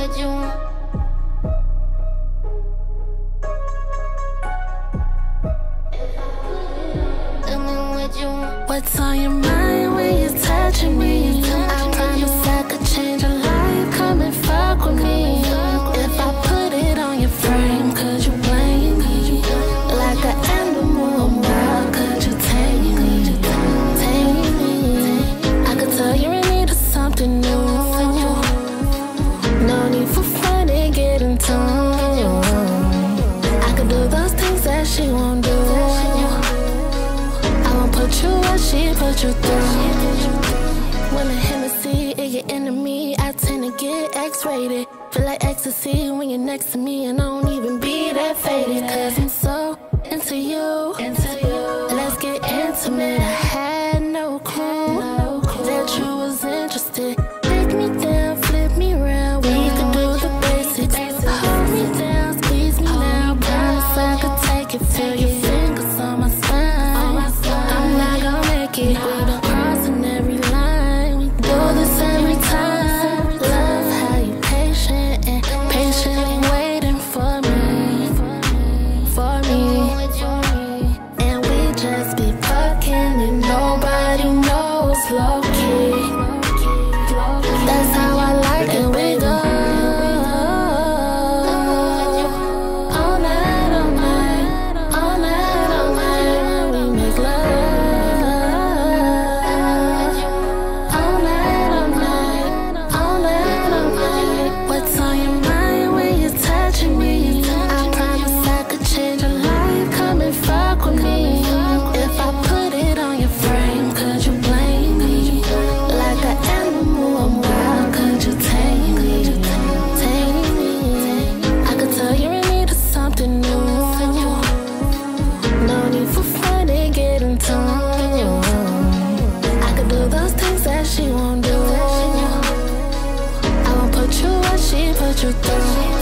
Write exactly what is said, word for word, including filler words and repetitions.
what you want. Tell me what you want. What's on your mind when you're touching me? I promise I could change your life. Come and fuck with me. If I put it on your frame, could you blame me? Like an animal, I'm wild. Could you tame me? Tame me. I could tell you're in need of something new. No need for fun and getting tone. I could do those things that she won't do. I won't put you where she put you through. When the Hennessy is your enemy, I tend to get X-rated. Feel like ecstasy when you're next to me, and I don't even be that faded. Cause I'm so into you. Let's get intimate. I had no clue that you was interested. Take me down, flip me around. We could do the basics. Hold me down, squeeze me now. Promise I could take it. Feel your fingers on my spine. I'm not gonna make it. We don't crossing every line. We do this every time. Love how you patient and patiently waiting for me, for me. And we just be fucking and nobody knows, low key. That's how I like it. We go all night, all night, all night, all night. When we make love all night, all night, all night, all night. What's on your mind when you're touching me? I promise I could change your life. Come and fuck with me. If I put it on your frame, could you blame me? Like an animal, I'm wild. Could you tame me? Tame me. I could tell you're in need of something new. No need for fun and getting tone. I could do those things that she won't do. I won't put you where she put you through.